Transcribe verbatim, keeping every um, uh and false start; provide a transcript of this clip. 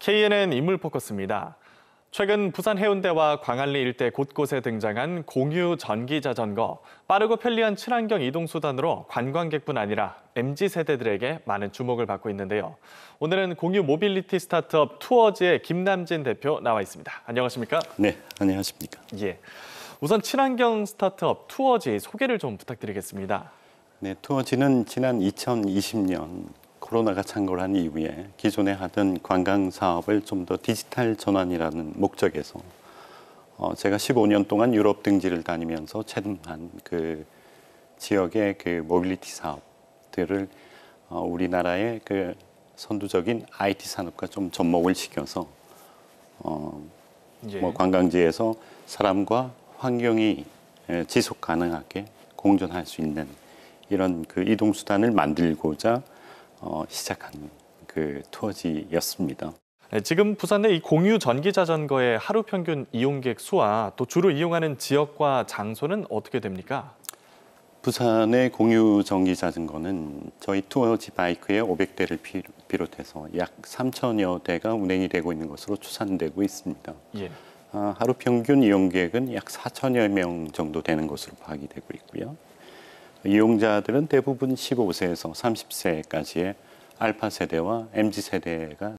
케이엔엔 인물 포커스입니다. 최근 부산 해운대와 광안리 일대 곳곳에 등장한 공유 전기 자전거, 빠르고 편리한 친환경 이동 수단으로 관광객뿐 아니라 엠지 세대들에게 많은 주목을 받고 있는데요. 오늘은 공유 모빌리티 스타트업 투어즈의 김남진 대표 나와 있습니다. 안녕하십니까? 네, 안녕하십니까? 예. 우선 친환경 스타트업 투어즈 소개를 좀 부탁드리겠습니다. 네, 투어즈는 지난 이천이십 년 코로나가 창궐한 이후에 기존에 하던 관광 사업을 좀 더 디지털 전환이라는 목적에서 어, 제가 십오 년 동안 유럽 등지를 다니면서 체험한 그 지역의 그 모빌리티 사업들을 어, 우리나라의 그 선두적인 아이티 산업과 좀 접목을 시켜서 어, 예. 뭐 관광지에서 사람과 환경이 에, 지속 가능하게 공존할 수 있는 이런 그 이동 수단을 만들고자 어, 시작한 그 투어지였습니다. 네, 지금 부산 내 이 공유 전기 자전거의 하루 평균 이용객 수와 또 주로 이용하는 지역과 장소는 어떻게 됩니까? 부산의 공유 전기 자전거는 저희 투어지 바이크의 오백 대를 비롯해서 약 삼천여 대가 운행이 되고 있는 것으로 추산되고 있습니다. 예. 아, 하루 평균 이용객은 약 사천여 명 정도 되는 것으로 파악이 되고 있고요. 이용자들은 대부분 십오 세에서 삼십 세까지의 알파 세대와 엠지 세대가